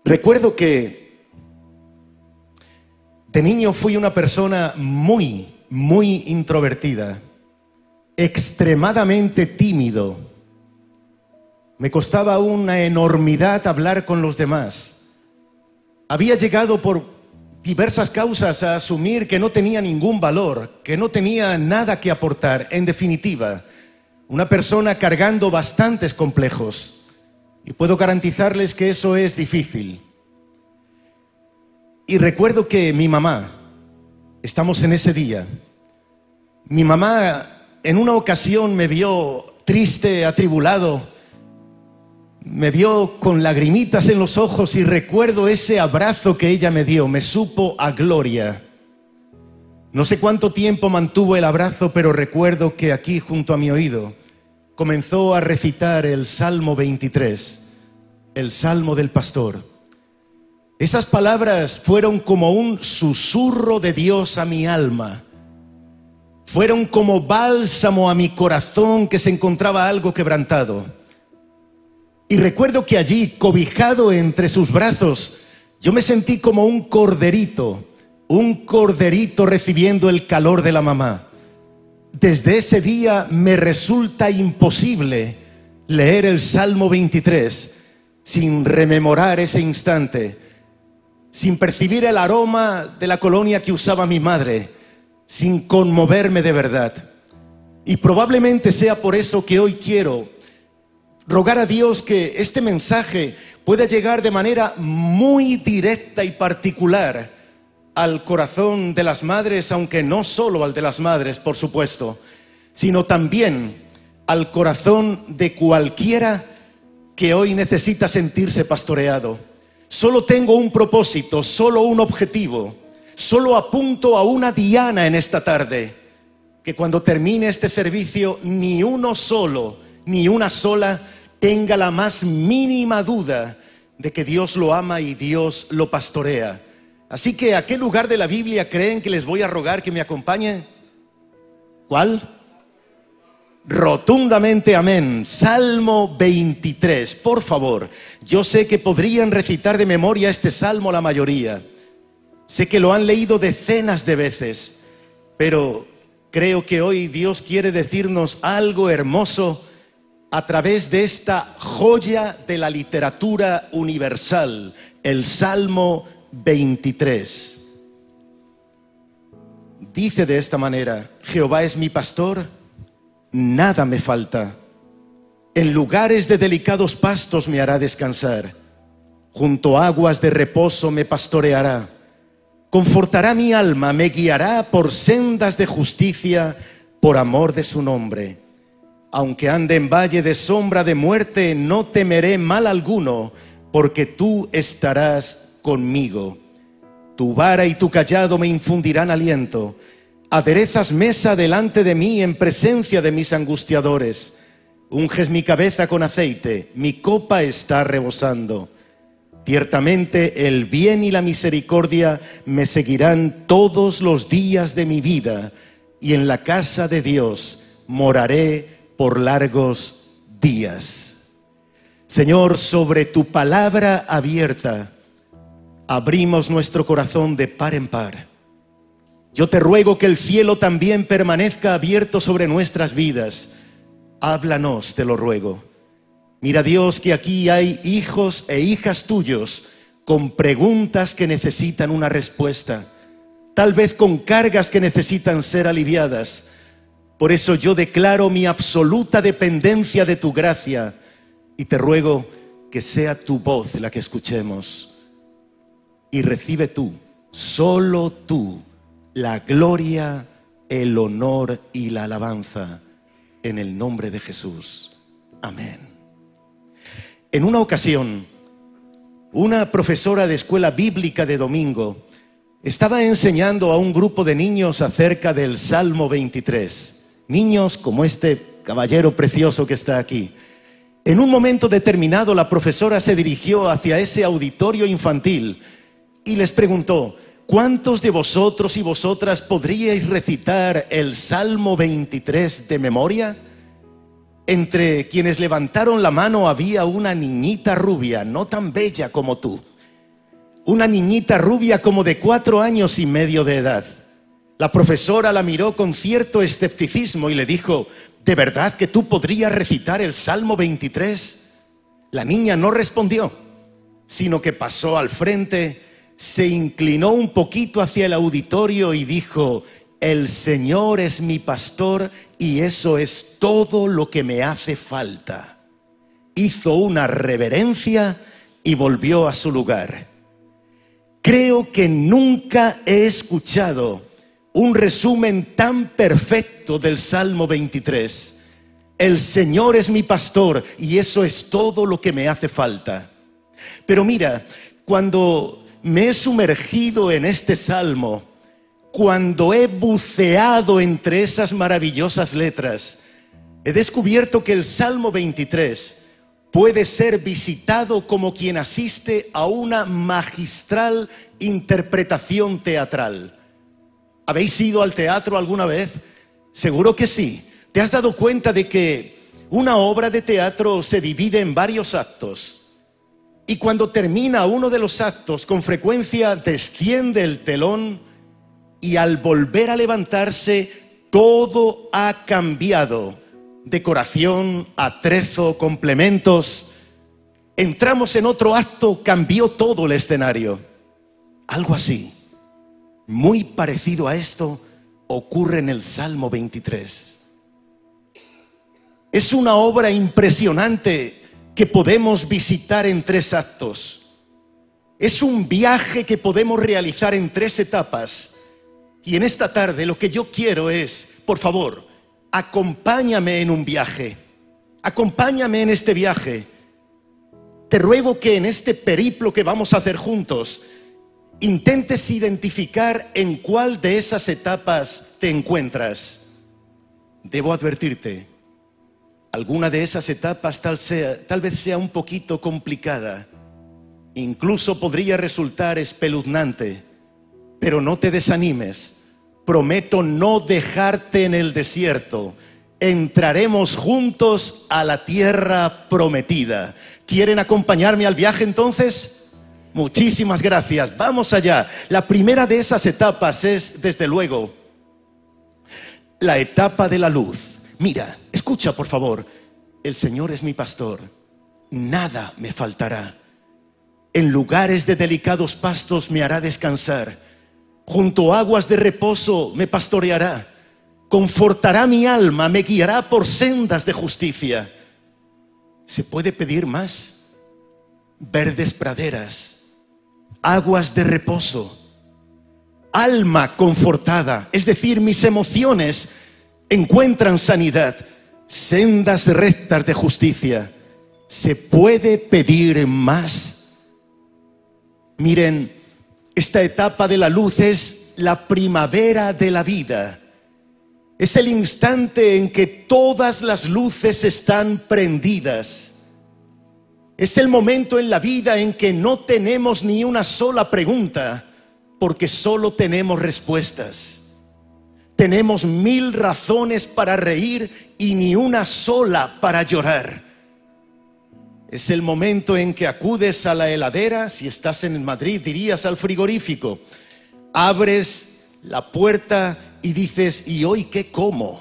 Recuerdo que de niño fui una persona muy introvertida, extremadamente tímido. Me costaba una enormidad hablar con los demás. Había llegado por diversas causas a asumir que no tenía ningún valor, que no tenía nada que aportar. En definitiva, una persona cargando bastantes complejos. Y puedo garantizarles que eso es difícil. Y recuerdo que mi mamá, estamos en ese día, mi mamá en una ocasión me vio triste, atribulado, me vio con lagrimitas en los ojos y recuerdo ese abrazo que ella me dio, me supo a gloria. No sé cuánto tiempo mantuvo el abrazo, pero recuerdo que aquí junto a mi oído comenzó a recitar el Salmo 23, el Salmo del Pastor. Esas palabras fueron como un susurro de Dios a mi alma. Fueron como bálsamo a mi corazón que se encontraba algo quebrantado. Y recuerdo que allí, cobijado entre sus brazos, yo me sentí como un corderito recibiendo el calor de la mamá. Desde ese día me resulta imposible leer el Salmo 23 sin rememorar ese instante, sin percibir el aroma de la colonia que usaba mi madre, sin conmoverme de verdad. Y probablemente sea por eso que hoy quiero rogar a Dios que este mensaje pueda llegar de manera muy directa y particular al corazón de las madres, aunque no solo al de las madres, por supuesto, sino también al corazón de cualquiera que hoy necesita sentirse pastoreado. Solo tengo un propósito, solo un objetivo, solo apunto a una diana en esta tarde, que cuando termine este servicio ni uno solo, ni una sola tenga la más mínima duda de que Dios lo ama y Dios lo pastorea. Así que, ¿a qué lugar de la Biblia creen que les voy a rogar que me acompañen? ¿Cuál? Rotundamente amén. Salmo 23, por favor. Yo sé que podrían recitar de memoria este salmo la mayoría. Sé que lo han leído decenas de veces, pero creo que hoy Dios quiere decirnos algo hermoso a través de esta joya de la literatura universal, el Salmo 23. Dice de esta manera: Jehová es mi pastor, nada me falta. En lugares de delicados pastos me hará descansar. Junto a aguas de reposo me pastoreará. Confortará mi alma, me guiará por sendas de justicia, por amor de su nombre. Aunque ande en valle de sombra de muerte, no temeré mal alguno, porque tú estarás conmigo. Tu vara y tu cayado me infundirán aliento. Aderezas mesa delante de mí en presencia de mis angustiadores. Unges mi cabeza con aceite, mi copa está rebosando. Ciertamente el bien y la misericordia me seguirán todos los días de mi vida, y en la casa de Dios moraré por largos días. Señor, sobre tu palabra abierta, abrimos nuestro corazón de par en par. Yo te ruego que el cielo también permanezca abierto sobre nuestras vidas. Háblanos, te lo ruego. Mira, Dios, que aquí hay hijos e hijas tuyos con preguntas que necesitan una respuesta, tal vez con cargas que necesitan ser aliviadas. Por eso yo declaro mi absoluta dependencia de tu gracia y te ruego que sea tu voz la que escuchemos. Y recibe tú, solo tú, la gloria, el honor y la alabanza, en el nombre de Jesús. Amén. En una ocasión, una profesora de escuela bíblica de domingo estaba enseñando a un grupo de niños acerca del Salmo 23. Niños como este caballero precioso que está aquí. En un momento determinado, la profesora se dirigió hacia ese auditorio infantil y les preguntó: ¿cuántos de vosotros y vosotras podríais recitar el Salmo 23 de memoria? Entre quienes levantaron la mano había una niñita rubia, no tan bella como tú. una niñita rubia como de 4 años y medio de edad. La profesora la miró con cierto escepticismo y le dijo: ¿de verdad que tú podrías recitar el Salmo 23? La niña no respondió, sino que pasó al frente, se inclinó un poquito hacia el auditorio y dijo: el Señor es mi pastor y eso es todo lo que me hace falta. Hizo una reverencia y volvió a su lugar. Creo que nunca he escuchado un resumen tan perfecto del Salmo 23. El Señor es mi pastor y eso es todo lo que me hace falta. Pero mira, cuando me he sumergido en este salmo, cuando he buceado entre esas maravillosas letras, he descubierto que el Salmo 23 puede ser visitado como quien asiste a una magistral interpretación teatral. ¿Habéis ido al teatro alguna vez? Seguro que sí. ¿Te has dado cuenta de que una obra de teatro se divide en varios actos? Y cuando termina uno de los actos, con frecuencia desciende el telón y al volver a levantarse, todo ha cambiado. Decoración, atrezo, complementos. Entramos en otro acto, cambió todo el escenario. Algo así, muy parecido a esto, ocurre en el Salmo 23. Es una obra impresionante que podemos visitar en 3 actos. Es un viaje que podemos realizar en 3 etapas. Y en esta tarde lo que yo quiero es, por favor, acompáñame en un viaje. Acompáñame en este viaje. Te ruego que en este periplo que vamos a hacer juntos, intentes identificar en cuál de esas etapas te encuentras. Debo advertirte, alguna de esas etapas tal vez sea un poquito complicada, incluso podría resultar espeluznante, pero no te desanimes. Prometo no dejarte en el desierto. Entraremos juntos a la tierra prometida. ¿Quieren acompañarme al viaje entonces? Muchísimas gracias. Vamos allá. La primera de esas etapas es, desde luego, la etapa de la luz. Mira, escucha por favor. El Señor es mi pastor. Nada me faltará. En lugares de delicados pastos me hará descansar. Junto a aguas de reposo me pastoreará, confortará mi alma, me guiará por sendas de justicia. ¿Se puede pedir más? Verdes praderas, aguas de reposo, alma confortada, es decir, mis emociones encuentran sanidad, sendas rectas de justicia. ¿Se puede pedir más? Miren, esta etapa de la luz es la primavera de la vida. Es el instante en que todas las luces están prendidas. Es el momento en la vida en que no tenemos ni una sola pregunta, porque solo tenemos respuestas. Tenemos 1000 razones para reír y ni una sola para llorar. Es el momento en que acudes a la heladera. Si estás en Madrid, dirías al frigorífico. Abres la puerta y dices: ¿y hoy qué como?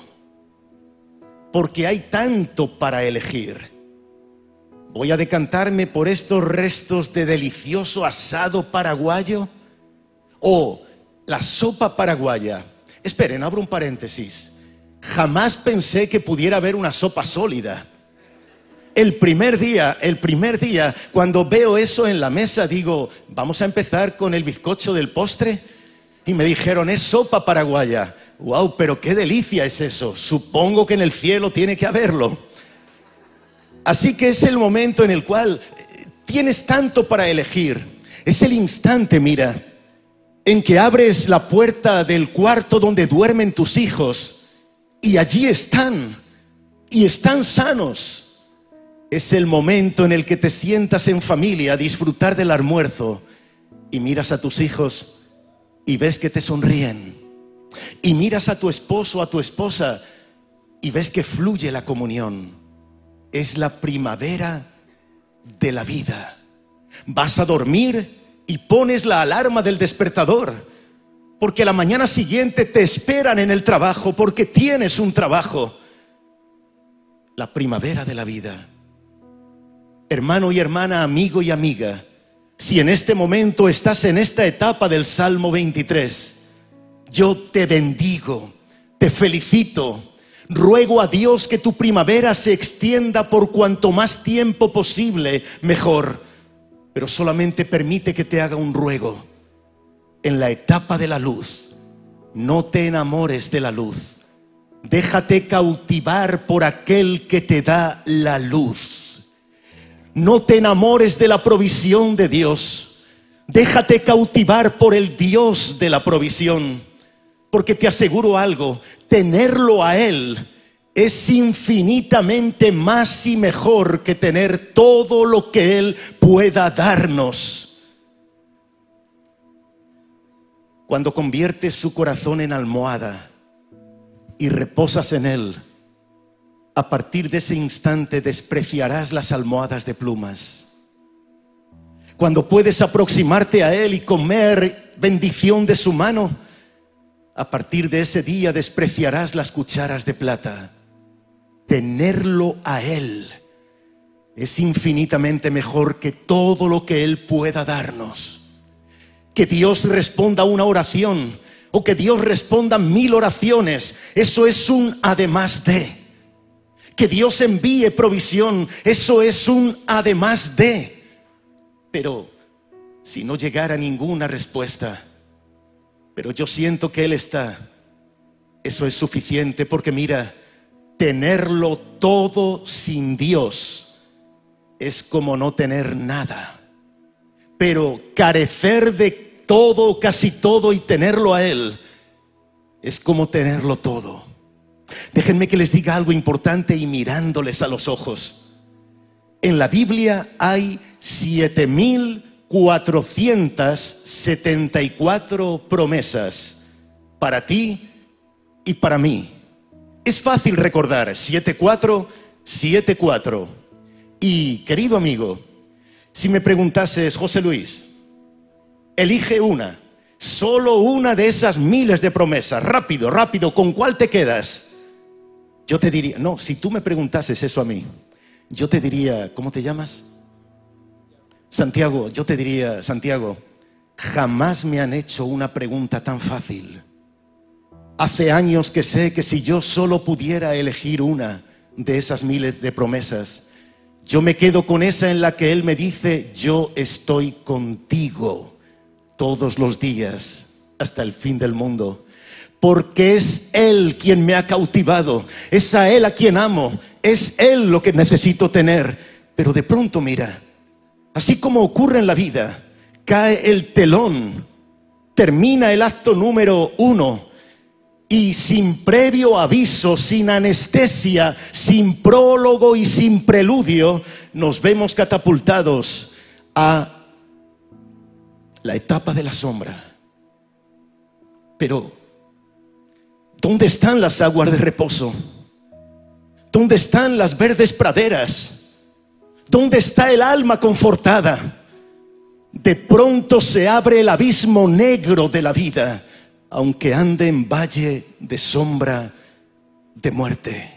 Porque hay tanto para elegir. ¿Voy a decantarme por estos restos de delicioso asado paraguayo? ¿O la sopa paraguaya? Esperen, abro un paréntesis. Jamás pensé que pudiera haber una sopa sólida. El primer día, cuando veo eso en la mesa, digo: ¿vamos a empezar con el bizcocho del postre? Y me dijeron: es sopa paraguaya. ¡Wow! Pero qué delicia es eso. Supongo que en el cielo tiene que haberlo. Así que es el momento en el cual tienes tanto para elegir. Es el instante, mira, en que abres la puerta del cuarto donde duermen tus hijos y allí están, y están sanos. Es el momento en el que te sientas en familia a disfrutar del almuerzo y miras a tus hijos y ves que te sonríen. Y miras a tu esposo o a tu esposa y ves que fluye la comunión. Es la primavera de la vida. Vas a dormir y pones la alarma del despertador, porque la mañana siguiente te esperan en el trabajo, porque tienes un trabajo. La primavera de la vida. Hermano y hermana, amigo y amiga, si en este momento estás en esta etapa del Salmo 23, yo te bendigo, te felicito, ruego a Dios que tu primavera se extienda por cuanto más tiempo posible, mejor. Pero solamente permite que te haga un ruego. En la etapa de la luz, no te enamores de la luz. Déjate cautivar por aquel que te da la luz. No te enamores de la provisión de Dios. Déjate cautivar por el Dios de la provisión. Porque te aseguro algo, tenerlo a Él es infinitamente más y mejor que tener todo lo que Él pueda darnos. Cuando conviertes su corazón en almohada y reposas en Él, a partir de ese instante despreciarás las almohadas de plumas. Cuando puedes aproximarte a Él y comer bendición de su mano, a partir de ese día despreciarás las cucharas de plata. Tenerlo a Él es infinitamente mejor que todo lo que Él pueda darnos. Que Dios responda a una oración o que Dios responda a 1000 oraciones, eso es un además de. Que Dios envíe provisión, eso es un además de. Pero si no llegara ninguna respuesta, pero yo siento que Él está, eso es suficiente, porque mira, tenerlo todo sin Dios es como no tener nada. Pero carecer de todo, casi todo, y tenerlo a Él es como tenerlo todo. Déjenme que les diga algo importante y mirándoles a los ojos. En la Biblia hay 7.474 promesas para ti y para mí. Es fácil recordar 7.4, Y querido amigo, si me preguntases, José Luis, elige una, solo una de esas miles de promesas, rápido, rápido, ¿con cuál te quedas? Yo te diría, no, si tú me preguntases eso a mí, yo te diría, ¿cómo te llamas? Santiago. Yo te diría, Santiago, jamás me han hecho una pregunta tan fácil. Hace años que sé que si yo solo pudiera elegir una de esas miles de promesas, yo me quedo con esa en la que Él me dice, yo estoy contigo todos los días hasta el fin del mundo. Porque es Él quien me ha cautivado, es a Él a quien amo, es Él lo que necesito tener. Pero de pronto, mira, así como ocurre en la vida, cae el telón, termina el acto número 1 y sin previo aviso, sin anestesia, sin prólogo y sin preludio, nos vemos catapultados a la etapa de la sombra. Pero ¿dónde están las aguas de reposo? ¿Dónde están las verdes praderas? ¿Dónde está el alma confortada? De pronto se abre el abismo negro de la vida, aunque ande en valle de sombra de muerte.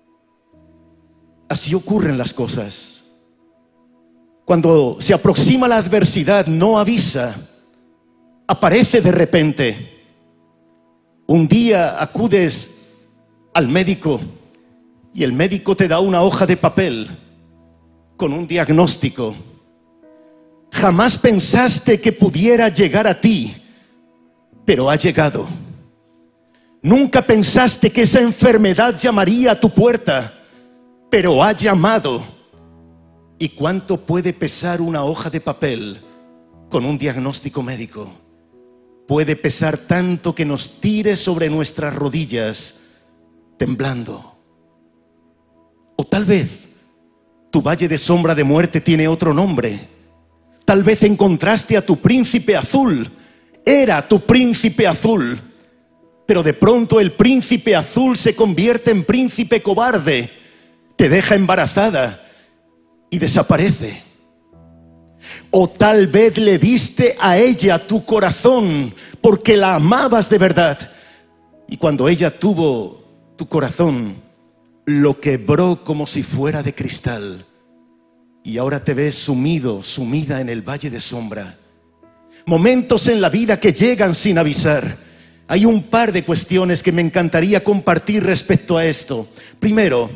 Así ocurren las cosas. Cuando se aproxima la adversidad, no avisa, aparece de repente. Un día acudes al médico y el médico te da una hoja de papel con un diagnóstico. Jamás pensaste que pudiera llegar a ti, pero ha llegado. Nunca pensaste que esa enfermedad llamaría a tu puerta, pero ha llamado. ¿Y cuánto puede pesar una hoja de papel con un diagnóstico médico? Puede pesar tanto que nos tire sobre nuestras rodillas temblando. O tal vez tu valle de sombra de muerte tiene otro nombre. Tal vez encontraste a tu príncipe azul. Era tu príncipe azul. Pero de pronto el príncipe azul se convierte en príncipe cobarde. Te deja embarazada y desaparece. O tal vez le diste a ella tu corazón porque la amabas de verdad. Y cuando ella tuvo tu corazón, lo quebró como si fuera de cristal. Y ahora te ves sumido, sumida en el valle de sombra. Momentos en la vida que llegan sin avisar. Hay un par de cuestiones que me encantaría compartir respecto a esto. Primero,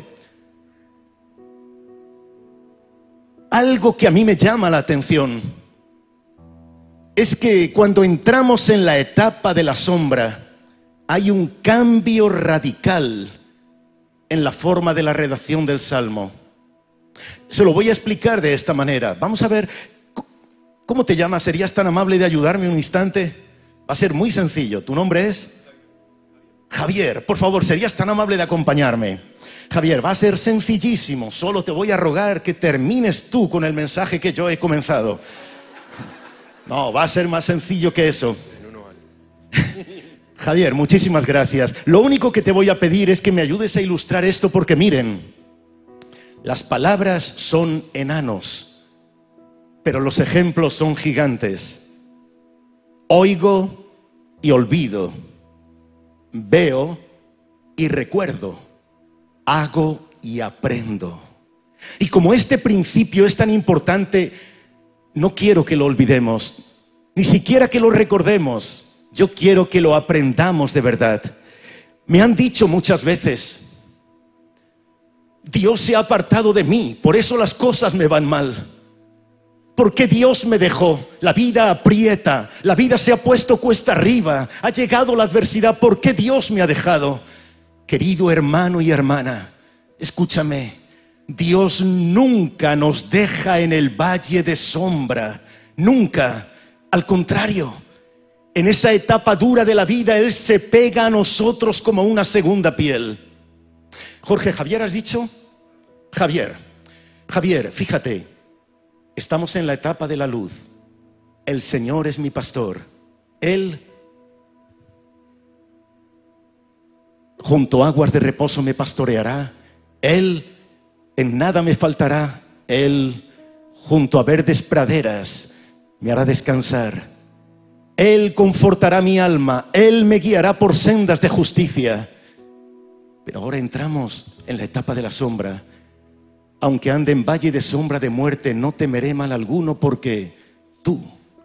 algo que a mí me llama la atención es que cuando entramos en la etapa de la sombra, hay un cambio radical en la forma de la redacción del Salmo. Se lo voy a explicar de esta manera. Vamos a ver, ¿cómo te llamas? ¿Serías tan amable de ayudarme un instante? Va a ser muy sencillo. ¿Tu nombre es? Javier. Por favor, ¿serías tan amable de acompañarme? Javier, va a ser sencillísimo. Solo te voy a rogar que termines tú con el mensaje que yo he comenzado. No, va a ser más sencillo que eso. Javier, muchísimas gracias. Lo único que te voy a pedir es que me ayudes a ilustrar esto porque miren, las palabras son enanos, pero los ejemplos son gigantes. Oigo y olvido. Veo y recuerdo. Hago y aprendo. Y como este principio es tan importante, no quiero que lo olvidemos, ni siquiera que lo recordemos. Yo quiero que lo aprendamos de verdad. Me han dicho muchas veces, Dios se ha apartado de mí, por eso las cosas me van mal. ¿Por qué Dios me dejó? La vida aprieta, la vida se ha puesto cuesta arriba, ha llegado la adversidad. ¿Por qué Dios me ha dejado? Querido hermano y hermana, escúchame, Dios nunca nos deja en el valle de sombra, nunca, al contrario. En esa etapa dura de la vida, Él se pega a nosotros como una segunda piel. Jorge, ¿Javier has dicho? Javier, fíjate, estamos en la etapa de la luz. El Señor es mi pastor. Él, junto a aguas de reposo me pastoreará. Él, en nada me faltará. Él, junto a verdes praderas, me hará descansar. Él confortará mi alma, Él me guiará por sendas de justicia. Pero ahora entramos en la etapa de la sombra. Aunque ande en valle de sombra de muerte, no temeré mal alguno, porque tú.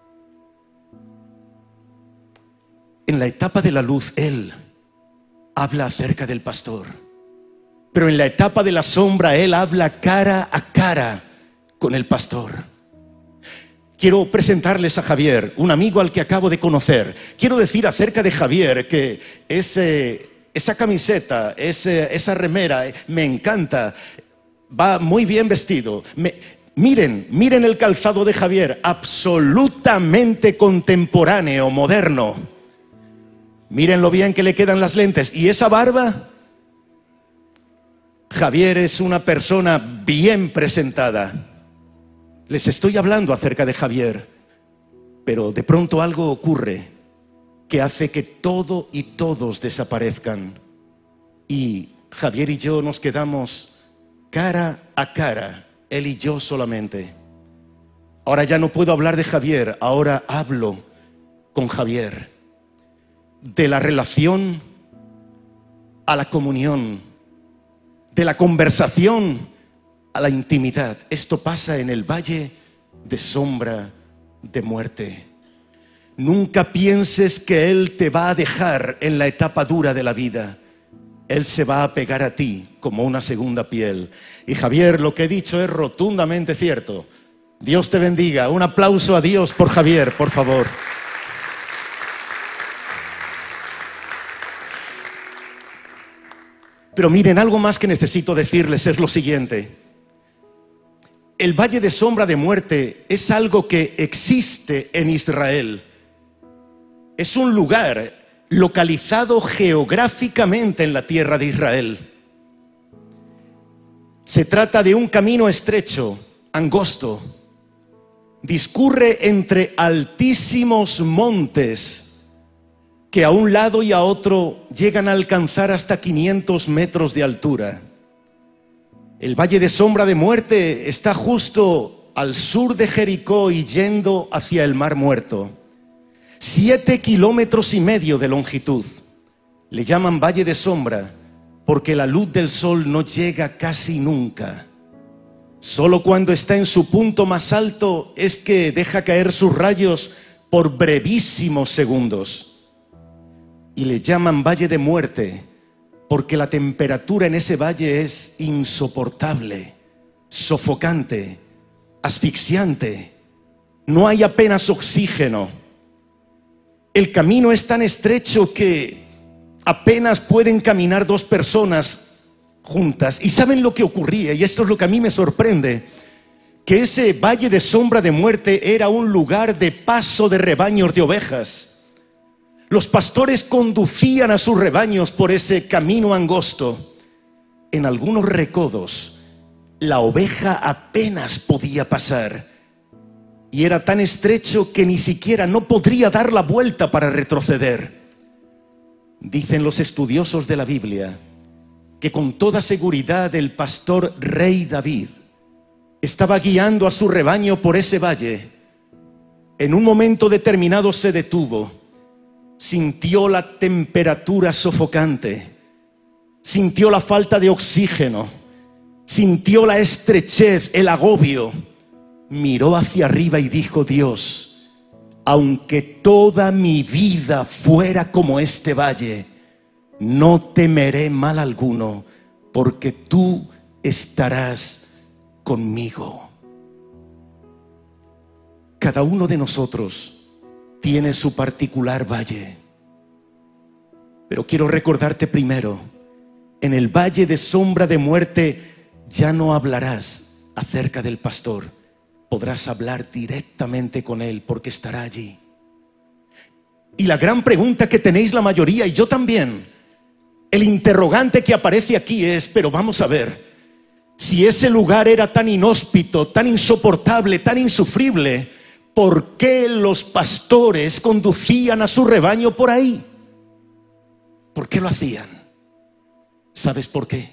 En la etapa de la luz, Él habla acerca del pastor. Pero en la etapa de la sombra, Él habla cara a cara con el pastor. Quiero presentarles a Javier, un amigo al que acabo de conocer. Quiero decir acerca de Javier que esa camiseta, esa remera, me encanta. Va muy bien vestido. Miren el calzado de Javier, absolutamente contemporáneo, moderno. Miren lo bien que le quedan las lentes. ¿Y esa barba? Javier es una persona bien presentada. Les estoy hablando acerca de Javier, pero de pronto algo ocurre que hace que todo y todos desaparezcan. Y Javier y yo nos quedamos cara a cara, él y yo solamente. Ahora ya no puedo hablar de Javier, ahora hablo con Javier. De la relación a la comunión, de la conversación a la intimidad. Esto pasa en el valle de sombra de muerte. Nunca pienses que Él te va a dejar en la etapa dura de la vida. Él se va a pegar a ti como una segunda piel. Y Javier, lo que he dicho es rotundamente cierto. Dios te bendiga. Un aplauso a Dios por Javier, por favor. Pero miren, algo más que necesito decirles es lo siguiente. El valle de sombra de muerte es algo que existe en Israel. Es un lugar localizado geográficamente en la tierra de Israel. Se trata de un camino estrecho, angosto. Discurre entre altísimos montes que a un lado y a otro llegan a alcanzar hasta 500 metros de altura. El valle de sombra de muerte está justo al sur de Jericó y yendo hacia el Mar Muerto, 7,5 kilómetros de longitud. Le llaman Valle de Sombra porque la luz del sol no llega casi nunca. Solo cuando está en su punto más alto es que deja caer sus rayos por brevísimos segundos. Y le llaman Valle de Muerte porque la temperatura en ese valle es insoportable, sofocante, asfixiante. No hay apenas oxígeno. El camino es tan estrecho que apenas pueden caminar 2 personas juntas. ¿Y saben lo que ocurría? Y esto es lo que a mí me sorprende, que ese valle de sombra de muerte era un lugar de paso de rebaños de ovejas. Los pastores conducían a sus rebaños por ese camino angosto. En algunos recodos, la oveja apenas podía pasar. Y era tan estrecho que ni siquiera no podría dar la vuelta para retroceder. Dicen los estudiosos de la Biblia que con toda seguridad el pastor rey David estaba guiando a su rebaño por ese valle. En un momento determinado se detuvo, sintió la temperatura sofocante, sintió la falta de oxígeno, sintió la estrechez, el agobio. Miró hacia arriba y dijo: Dios, aunque toda mi vida fuera como este valle, no temeré mal alguno, porque tú estarás conmigo. Cada uno de nosotros tiene su particular valle, pero quiero recordarte primero, en el valle de sombra de muerte ya no hablarás acerca del pastor, podrás hablar directamente con él porque estará allí. Y la gran pregunta que tenéis la mayoría, y yo también, el interrogante que aparece aquí es: pero vamos a ver, si ese lugar era tan inhóspito, tan insoportable, tan insufrible, ¿por qué los pastores conducían a su rebaño por ahí? ¿Por qué lo hacían? ¿Sabes por qué?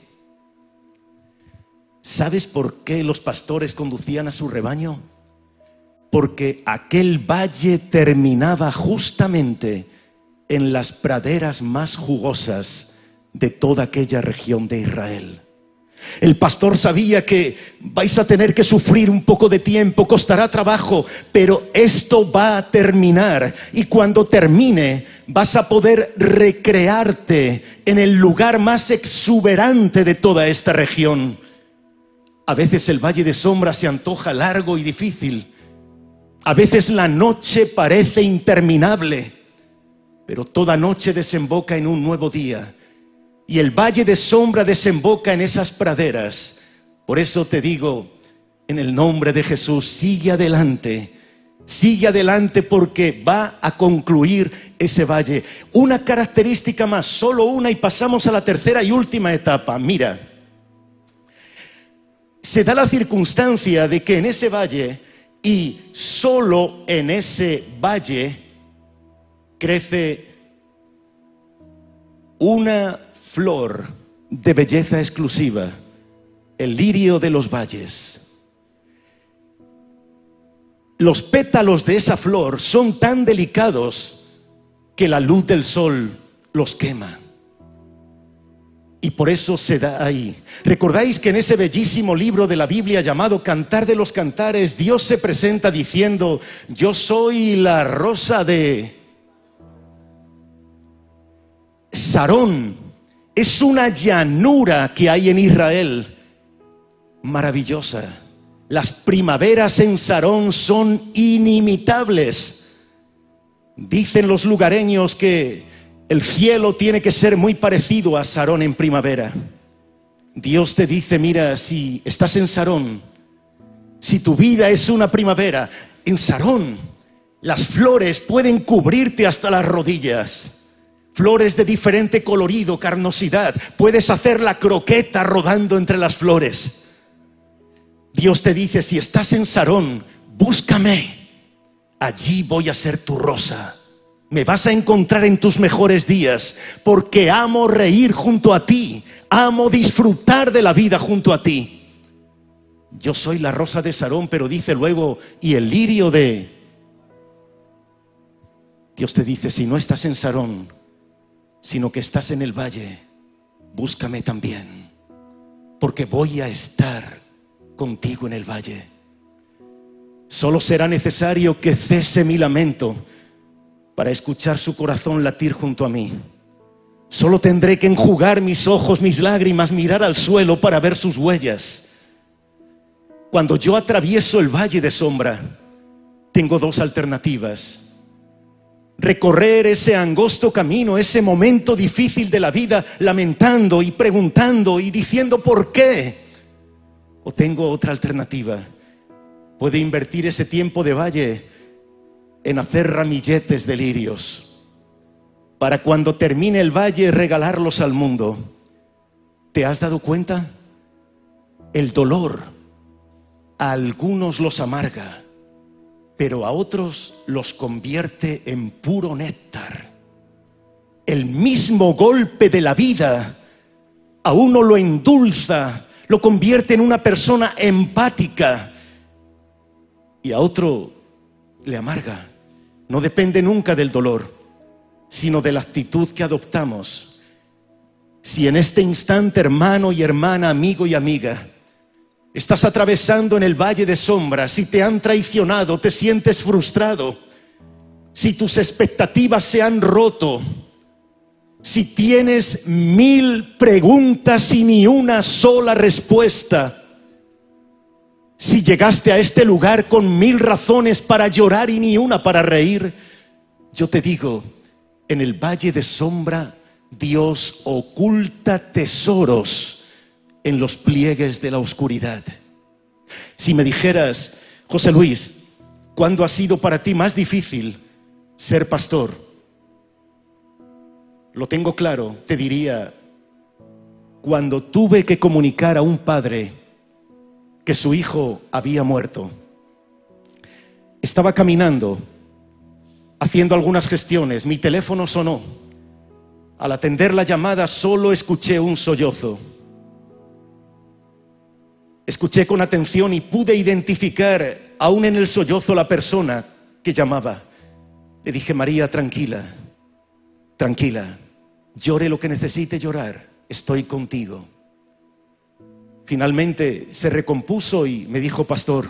¿Sabes por qué los pastores conducían a su rebaño? Porque aquel valle terminaba justamente en las praderas más jugosas de toda aquella región de Israel. El pastor sabía que vais a tener que sufrir un poco de tiempo, costará trabajo, pero esto va a terminar, y cuando termine vas a poder recrearte en el lugar más exuberante de toda esta región. A veces el valle de sombra se antoja largo y difícil, a veces la noche parece interminable, pero toda noche desemboca en un nuevo día. Y el valle de sombra desemboca en esas praderas. Por eso te digo, en el nombre de Jesús, sigue adelante porque va a concluir ese valle. Una característica más, solo una, y pasamos a la tercera y última etapa. Mira, se da la circunstancia de que en ese valle, y solo en ese valle, crece una flor de belleza exclusiva, el lirio de los valles. Los pétalos de esa flor son tan delicados que la luz del sol los quema, y por eso se da ahí. ¿Recordáis que en ese bellísimo libro de la Biblia llamado Cantar de los Cantares, Dios se presenta diciendo: yo soy la rosa de Sarón? Es una llanura que hay en Israel, maravillosa. Las primaveras en Sarón son inimitables. Dicen los lugareños que el cielo tiene que ser muy parecido a Sarón en primavera. Dios te dice: mira, si estás en Sarón, si tu vida es una primavera, en Sarón las flores pueden cubrirte hasta las rodillas. Flores de diferente colorido, carnosidad. Puedes hacer la croqueta rodando entre las flores. Dios te dice: si estás en Sarón, búscame. Allí voy a ser tu rosa. Me vas a encontrar en tus mejores días, porque amo reír junto a ti. Amo disfrutar de la vida junto a ti. Yo soy la rosa de Sarón, pero dice luego, y el lirio de... Dios te dice, si no estás en Sarón, sino que estás en el valle, búscame también, porque voy a estar contigo en el valle. Solo será necesario que cese mi lamento para escuchar su corazón latir junto a mí. Solo tendré que enjugar mis ojos, mis lágrimas, mirar al suelo para ver sus huellas. Cuando yo atravieso el valle de sombra, tengo dos alternativas: recorrer ese angosto camino, ese momento difícil de la vida, lamentando y preguntando y diciendo ¿por qué? O tengo otra alternativa: puede invertir ese tiempo de valle en hacer ramilletes de lirios, para cuando termine el valle regalarlos al mundo. ¿Te has dado cuenta? El dolor a algunos los amarga, pero a otros los convierte en puro néctar. El mismo golpe de la vida a uno lo endulza, lo convierte en una persona empática, y a otro le amarga. No depende nunca del dolor, sino de la actitud que adoptamos. Si en este instante, hermano y hermana, amigo y amiga, estás atravesando en el valle de sombra, si te han traicionado, te sientes frustrado, si tus expectativas se han roto, si tienes 1000 preguntas y ni una sola respuesta, si llegaste a este lugar con 1000 razones para llorar y ni una para reír, yo te digo, en el valle de sombra Dios oculta tesoros en los pliegues de la oscuridad. Si me dijeras, José Luis, ¿cuándo ha sido para ti más difícil ser pastor? Lo tengo claro, te diría, cuando tuve que comunicar a un padre que su hijo había muerto. Estaba caminando, haciendo algunas gestiones, mi teléfono sonó. Al atender la llamada solo escuché un sollozo. Escuché con atención y pude identificar aún en el sollozo la persona que llamaba. Le dije, María, tranquila, tranquila, llore lo que necesite llorar, estoy contigo. Finalmente se recompuso y me dijo, pastor,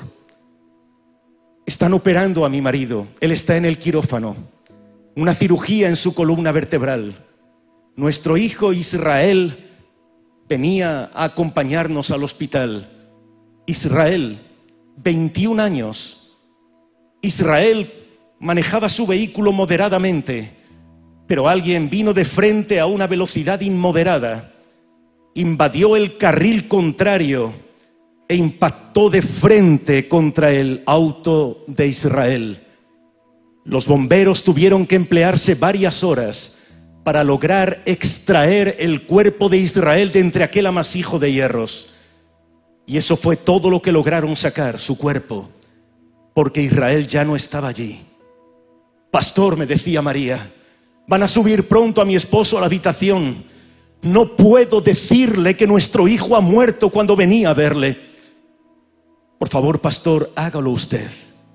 están operando a mi marido, él está en el quirófano, una cirugía en su columna vertebral. Nuestro hijo Israel venía a acompañarnos al hospital. Israel, 21 años. Israel manejaba su vehículo moderadamente, pero alguien vino de frente a una velocidad inmoderada, invadió el carril contrario e impactó de frente contra el auto de Israel. Los bomberos tuvieron que emplearse varias horas para lograr extraer el cuerpo de Israel de entre aquel amasijo de hierros. Y eso fue todo lo que lograron sacar, su cuerpo, porque Israel ya no estaba allí. Pastor, me decía María, van a subir pronto a mi esposo a la habitación. No puedo decirle que nuestro hijo ha muerto cuando venía a verle. Por favor, pastor, hágalo usted.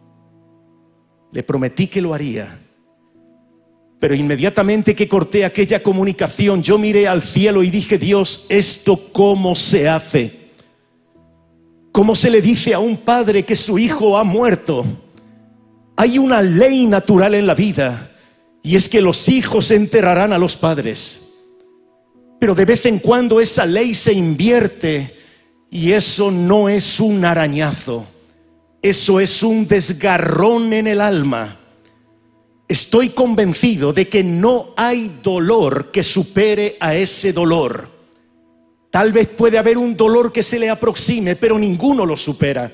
Le prometí que lo haría. Pero inmediatamente que corté aquella comunicación, yo miré al cielo y dije, Dios, ¿esto cómo se hace? ¿Cómo se le dice a un padre que su hijo ha muerto? Hay una ley natural en la vida, y es que los hijos enterrarán a los padres. Pero de vez en cuando esa ley se invierte, y eso no es un arañazo, eso es un desgarrón en el alma. Estoy convencido de que no hay dolor que supere a ese dolor. Tal vez puede haber un dolor que se le aproxime, pero ninguno lo supera.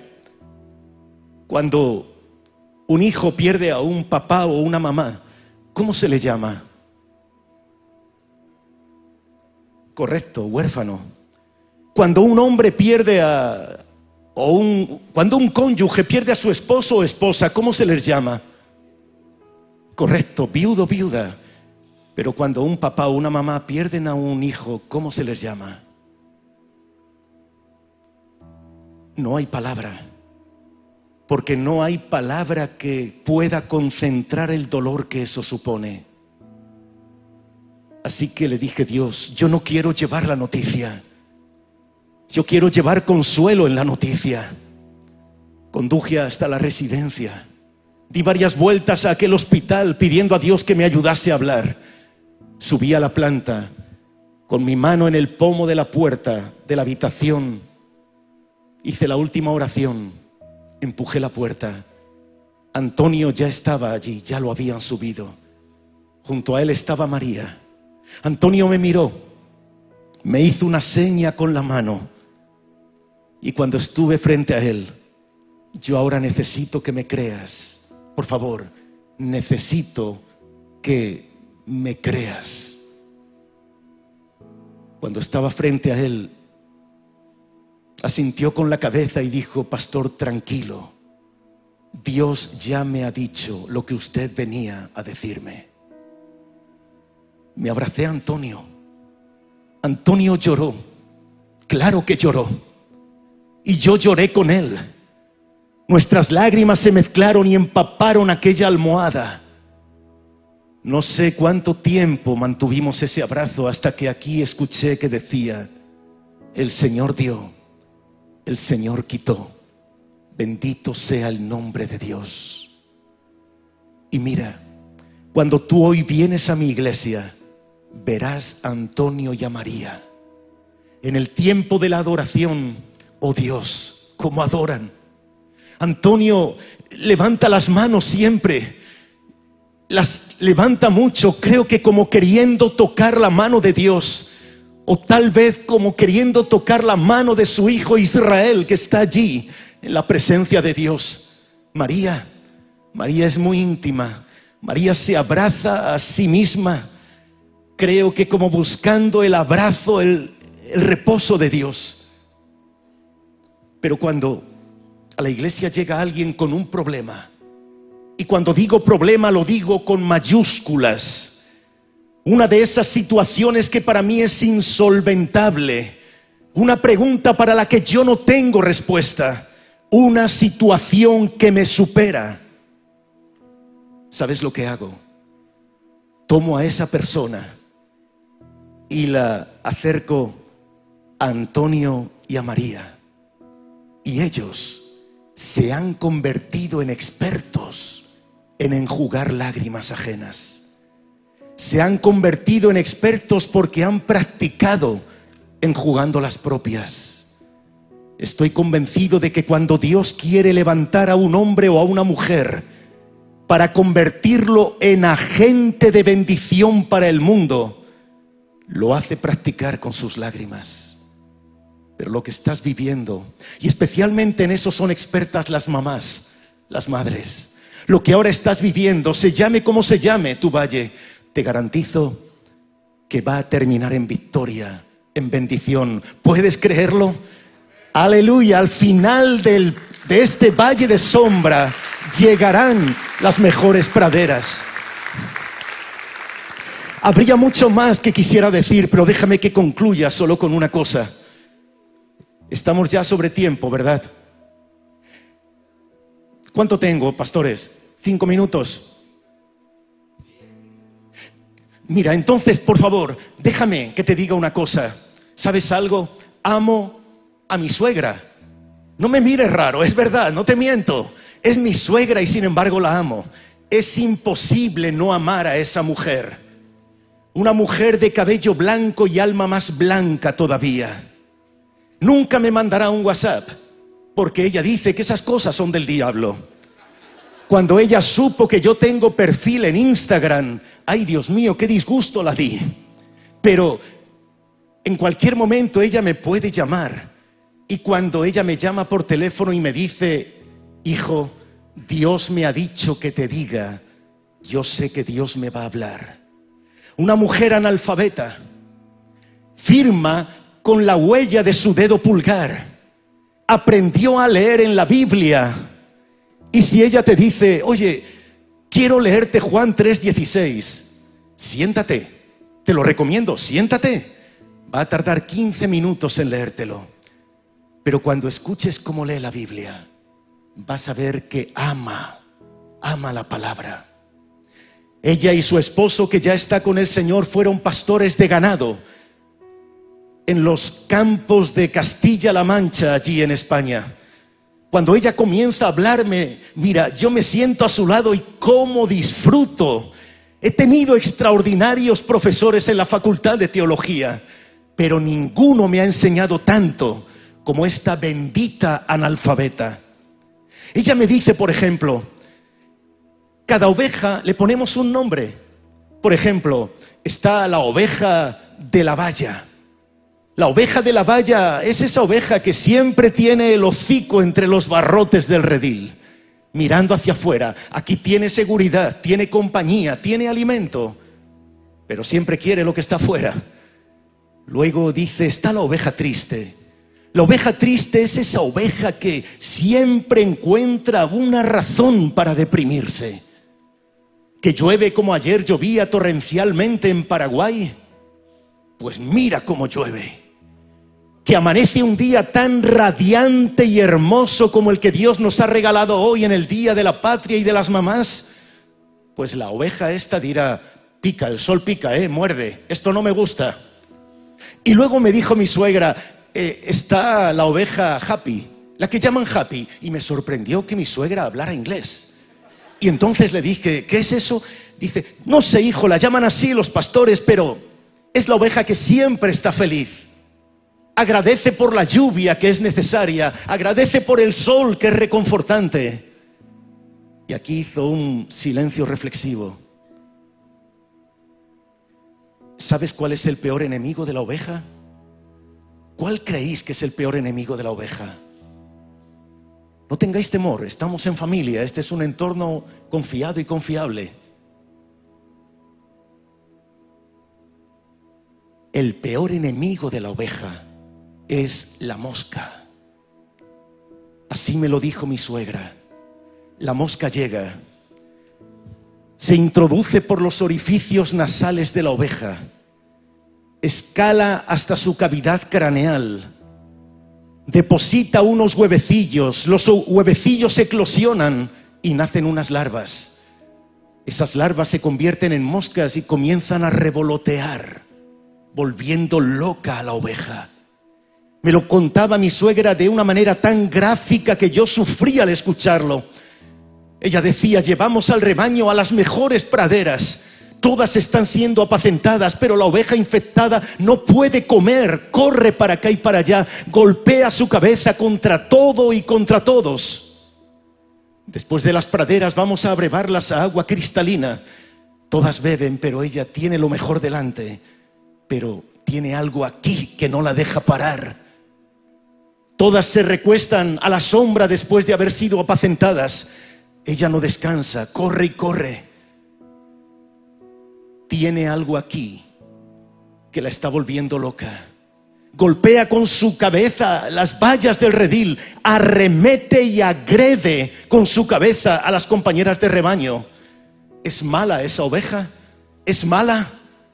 Cuando un hijo pierde a un papá o una mamá, ¿cómo se le llama? Correcto, huérfano. Cuando un hombre pierde cuando un cónyuge pierde a su esposo o esposa, ¿cómo se les llama? Correcto, viudo, viuda. Pero cuando un papá o una mamá pierden a un hijo, ¿cómo se les llama? no hay palabra, porque no hay palabra que pueda concentrar el dolor que eso supone. Así que le dije: Dios, yo no quiero llevar la noticia, yo quiero llevar consuelo en la noticia. Conduje hasta la residencia, di varias vueltas a aquel hospital pidiendo a Dios que me ayudase a hablar. Subí a la planta, con mi mano en el pomo de la puerta de la habitación, hice la última oración, empujé la puerta. Antonio ya estaba allí, ya lo habían subido. Junto a él estaba María. Antonio me miró, me hizo una seña con la mano, y cuando estuve frente a él: yo ahora necesito que me creas, por favor, necesito que me creas. Cuando estaba frente a él, asintió con la cabeza y dijo: pastor, tranquilo, Dios ya me ha dicho lo que usted venía a decirme. Me abracé a Antonio. Antonio lloró, claro que lloró, y yo lloré con él. Nuestras lágrimas se mezclaron y empaparon aquella almohada. No sé cuánto tiempo mantuvimos ese abrazo, hasta que aquí escuché que decía: el Señor dio, el Señor quitó, bendito sea el nombre de Dios. Y mira, cuando tú hoy vienes a mi iglesia, verás a Antonio y a María en el tiempo de la adoración. Oh Dios, cómo adoran. Antonio levanta las manos siempre, las levanta mucho, creo que como queriendo tocar la mano de Dios, o tal vez como queriendo tocar la mano de su hijo Israel, que está allí en la presencia de Dios. María es muy íntima. María se abraza a sí misma, creo que como buscando el abrazo, el reposo de Dios. Pero cuando a la iglesia llega alguien con un problema, y cuando digo problema lo digo con mayúsculas, una de esas situaciones que para mí es insolventable, una pregunta para la que yo no tengo respuesta, una situación que me supera, ¿sabes lo que hago? Tomo a esa persona y la acerco a Antonio y a María, y ellos se han convertido en expertos en enjugar lágrimas ajenas. Se han convertido en expertos porque han practicado enjugando las propias. Estoy convencido de que cuando Dios quiere levantar a un hombre o a una mujer para convertirlo en agente de bendición para el mundo, lo hace practicar con sus lágrimas. Pero lo que estás viviendo, y especialmente en eso son expertas las mamás, las madres, lo que ahora estás viviendo, se llame como se llame tu valle, te garantizo que va a terminar en victoria, en bendición. ¿Puedes creerlo? Aleluya. Al final de este valle de sombra llegarán las mejores praderas. Habría mucho más que quisiera decir, pero déjame que concluya solo con una cosa. Estamos ya sobre tiempo, ¿verdad? ¿Cuánto tengo, pastores? 5 minutos. Mira, entonces, por favor, déjame que te diga una cosa. ¿Sabes algo? Amo a mi suegra. No me mires raro, es verdad, no te miento. Es mi suegra y sin embargo la amo. Es imposible no amar a esa mujer. Una mujer de cabello blanco y alma más blanca todavía. Nunca me mandará un WhatsApp, porque ella dice que esas cosas son del diablo. Cuando ella supo que yo tengo perfil en Instagram, ay Dios mío, qué disgusto la di. Pero en cualquier momento ella me puede llamar, y cuando ella me llama por teléfono y me dice: hijo, Dios me ha dicho que te diga, yo sé que Dios me va a hablar. Una mujer analfabeta firma con la huella de su dedo pulgar, aprendió a leer en la Biblia. Y si ella te dice: oye, quiero leerte Juan 3:16, siéntate, te lo recomiendo, siéntate. Va a tardar 15 minutos en leértelo. Pero cuando escuches cómo lee la Biblia, vas a ver que ama la palabra. Ella y su esposo, que ya está con el Señor, fueron pastores de ganado en los campos de Castilla-La Mancha, allí en España. Cuando ella comienza a hablarme, mira, yo me siento a su lado y cómo disfruto. He tenido extraordinarios profesores en la Facultad de Teología, pero ninguno me ha enseñado tanto como esta bendita analfabeta. Ella me dice, por ejemplo, cada oveja le ponemos un nombre. Por ejemplo, está la oveja de la valla. La oveja de la valla es esa oveja que siempre tiene el hocico entre los barrotes del redil, mirando hacia afuera. Aquí tiene seguridad, tiene compañía, tiene alimento, pero siempre quiere lo que está afuera. Luego dice, está la oveja triste. La oveja triste es esa oveja que siempre encuentra una razón para deprimirse. Que llueve como ayer llovía torrencialmente en Paraguay, pues mira cómo llueve. Que amanece un día tan radiante y hermoso como el que Dios nos ha regalado hoy en el Día de la Patria y de las mamás, pues la oveja esta dirá, pica, el sol pica, muerde, esto no me gusta. Y luego me dijo mi suegra, está la oveja Happy, la que llaman Happy, y me sorprendió que mi suegra hablara inglés. Y entonces le dije, ¿qué es eso? Dice, no sé, hijo, la llaman así los pastores, pero es la oveja que siempre está feliz. Agradece por la lluvia que es necesaria, agradece por el sol que es reconfortante. Y aquí hizo un silencio reflexivo. ¿Sabes cuál es el peor enemigo de la oveja? ¿Cuál creéis que es el peor enemigo de la oveja? No tengáis temor, estamos en familia, este es un entorno confiado y confiable. El peor enemigo de la oveja es la mosca. Así me lo dijo mi suegra. La mosca llega, se introduce por los orificios nasales de la oveja, escala hasta su cavidad craneal, deposita unos huevecillos, los huevecillos eclosionan y nacen unas larvas. Esas larvas se convierten en moscas y comienzan a revolotear, volviendo loca a la oveja. Me lo contaba mi suegra de una manera tan gráfica que yo sufría al escucharlo. Ella decía, llevamos al rebaño a las mejores praderas, todas están siendo apacentadas, pero la oveja infectada no puede comer, corre para acá y para allá, golpea su cabeza contra todo y contra todos. Después de las praderas vamos a abrevarlas a agua cristalina. Todas beben, pero ella tiene lo mejor delante, pero tiene algo aquí que no la deja parar. Todas se recuestan a la sombra después de haber sido apacentadas. Ella no descansa, corre y corre. Tiene algo aquí que la está volviendo loca. Golpea con su cabeza las vallas del redil, arremete y agrede con su cabeza a las compañeras de rebaño. ¿Es mala esa oveja? ¿Es mala?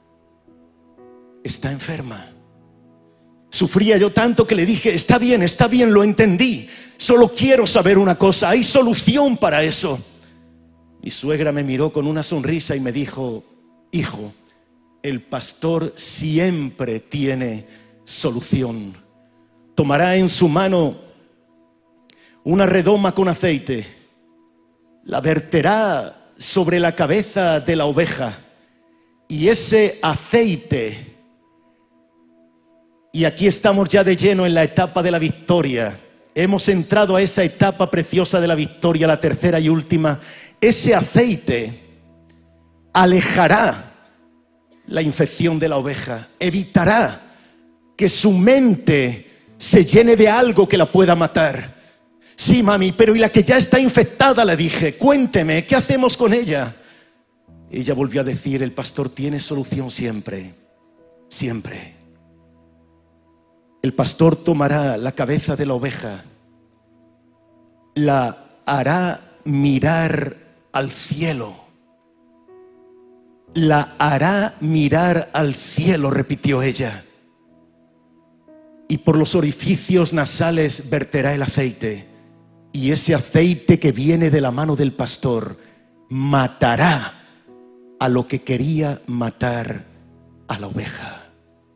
Está enferma. Sufría yo tanto que le dije, está bien, lo entendí. Solo quiero saber una cosa, hay solución para eso. Mi suegra me miró con una sonrisa y me dijo, hijo, el pastor siempre tiene solución. Tomará en su mano una redoma con aceite, la verterá sobre la cabeza de la oveja y ese aceite, y aquí estamos ya de lleno en la etapa de la victoria. Hemos entrado a esa etapa preciosa de la victoria, la tercera y última. Ese aceite alejará la infección de la oveja, evitará que su mente se llene de algo que la pueda matar. Sí, mami, pero ¿y la que ya está infectada? Le dije, cuénteme, ¿qué hacemos con ella? Ella volvió a decir, el pastor tiene solución siempre, siempre. El pastor tomará la cabeza de la oveja, la hará mirar al cielo. La hará mirar al cielo, repitió ella. y por los orificios nasales verterá el aceite. Y ese aceite que viene de la mano del pastor matará a lo que quería matar a la oveja.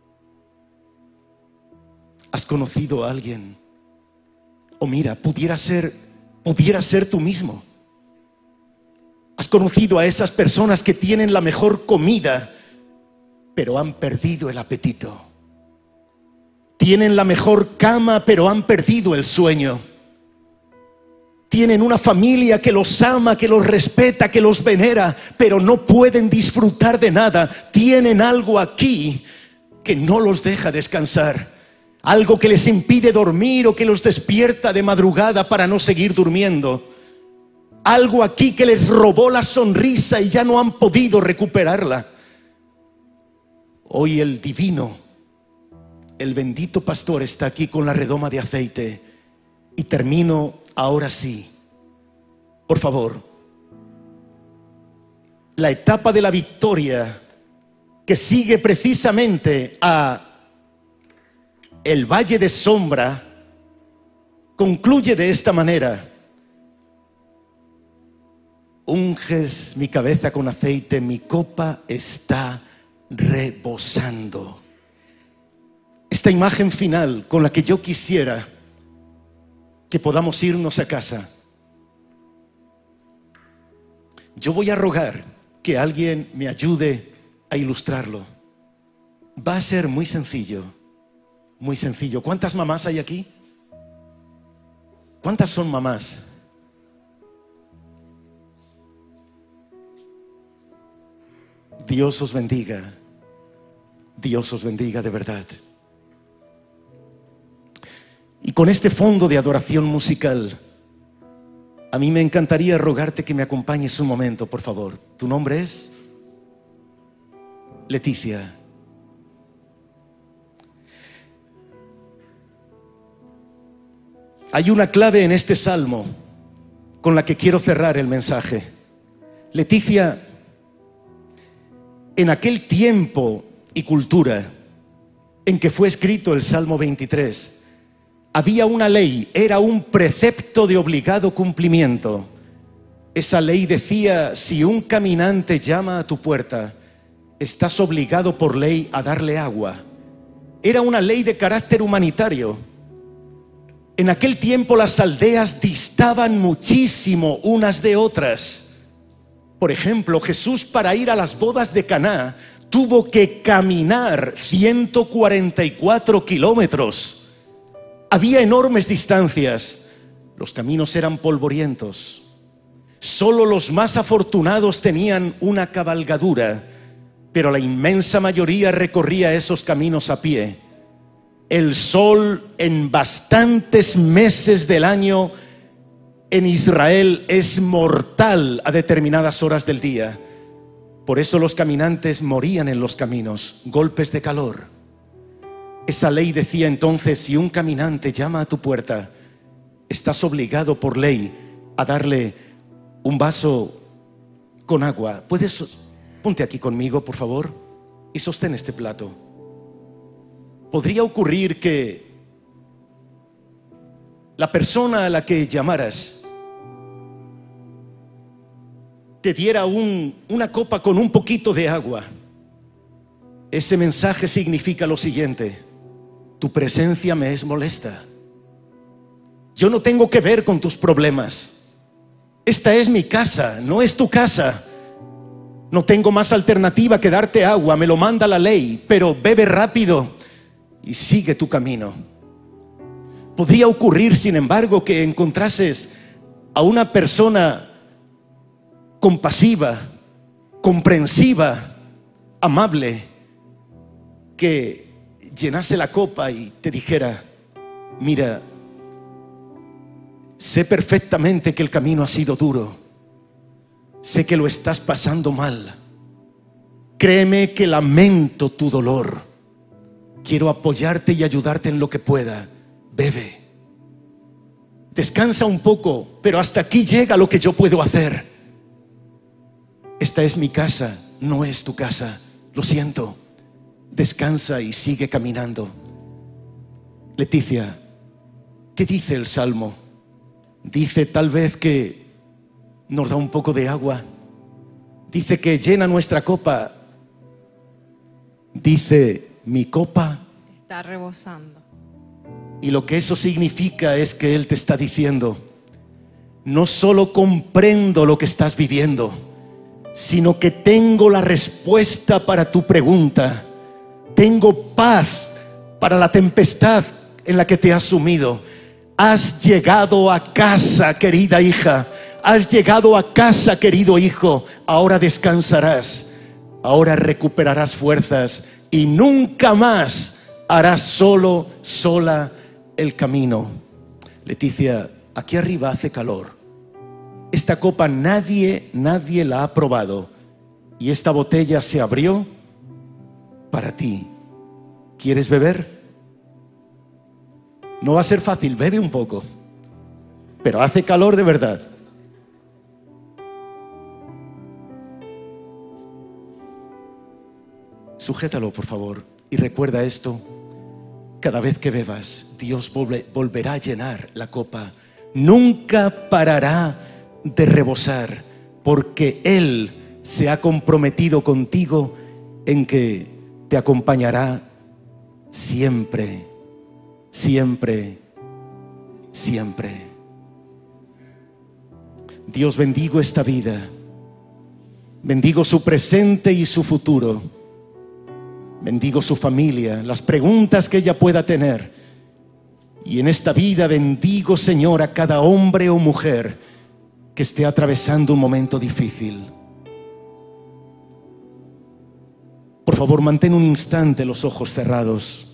¿Has conocido a alguien? O mira, pudiera ser tú mismo. ¿Has conocido a esas personas que tienen la mejor comida, pero han perdido el apetito? Tienen la mejor cama, pero han perdido el sueño. Tienen una familia que los ama, que los respeta, que los venera, pero no pueden disfrutar de nada. Tienen algo aquí que no los deja descansar. Algo que les impide dormir o que los despierta de madrugada para no seguir durmiendo. Algo aquí que les robó la sonrisa y ya no han podido recuperarla. Hoy el divino, el bendito pastor está aquí con la redoma de aceite. Y termino ahora sí. Por favor, la etapa de la victoria que sigue precisamente a el valle de sombra concluye de esta manera: unges mi cabeza con aceite, mi copa está rebosando. Esta imagen final con la que yo quisiera que podamos irnos a casa. Yo voy a rogar que alguien me ayude a ilustrarlo. Va a ser muy sencillo, muy sencillo. ¿Cuántas mamás hay aquí? ¿Cuántas son mamás? Dios os bendiga. Dios os bendiga de verdad. Y con este fondo de adoración musical, a mí me encantaría rogarte que me acompañes un momento, por favor. ¿Tu nombre es? Leticia. Hay una clave en este salmo con la que quiero cerrar el mensaje. Leticia, en aquel tiempo y cultura en que fue escrito el Salmo 23, había una ley, era un precepto de obligado cumplimiento. Esa ley decía: si un caminante llama a tu puerta, estás obligado por ley a darle agua. Era una ley de carácter humanitario. En aquel tiempo las aldeas distaban muchísimo unas de otras. Por ejemplo, Jesús, para ir a las bodas de Caná, tuvo que caminar 144 kilómetros. Había enormes distancias. Los caminos eran polvorientos. Solo los más afortunados tenían una cabalgadura, pero la inmensa mayoría recorría esos caminos a pie. El sol en bastantes meses del año en Israel es mortal a determinadas horas del día. Por eso los caminantes morían en los caminos, golpes de calor. Esa ley decía entonces: si un caminante llama a tu puerta, estás obligado por ley a darle un vaso con agua. Ponte aquí conmigo, por favor, y sostén este plato. Podría ocurrir que la persona a la que llamaras te diera una copa con un poquito de agua. Ese mensaje significa lo siguiente: tu presencia me es molesta. Yo no tengo que ver con tus problemas. Esta es mi casa, no es tu casa. No tengo más alternativa que darte agua, me lo manda la ley, pero bebe rápido y sigue tu camino. Podría ocurrir, sin embargo, que encontrases a una persona compasiva, comprensiva, amable, que llenase la copa y te dijera: mira, sé perfectamente que el camino ha sido duro, sé que lo estás pasando mal, créeme que lamento tu dolor, quiero apoyarte y ayudarte en lo que pueda. Bebe, descansa un poco, pero hasta aquí llega lo que yo puedo hacer. Esta es mi casa, no es tu casa, lo siento. Descansa y sigue caminando. Leticia, ¿qué dice el Salmo? Dice tal vez que nos da un poco de agua. Dice que llena nuestra copa. Dice, mi copa está rebosando. Y lo que eso significa es que Él te está diciendo, no solo comprendo lo que estás viviendo, sino que tengo la respuesta para tu pregunta. Tengo paz para la tempestad en la que te has sumido. Has llegado a casa, querida hija. Has llegado a casa, querido hijo. Ahora descansarás. Ahora recuperarás fuerzas y nunca más harás sola el camino. Leticia, aquí arriba hace calor. Esta copa nadie la ha probado. Y esta botella se abrió para ti. ¿Quieres beber? No va a ser fácil, bebe un poco. Pero hace calor de verdad. Sujétalo, por favor, y recuerda esto. Cada vez que bebas, Dios volverá a llenar la copa. Nunca parará de rebosar, porque Él se ha comprometido contigo en que te acompañará siempre, siempre, siempre. Dios, bendigo esta vida. Bendigo su presente y su futuro. Bendigo su familia, las preguntas que ella pueda tener. Y en esta vida bendigo, Señor, a cada hombre o mujer que esté atravesando un momento difícil. Por favor, mantén un instante los ojos cerrados.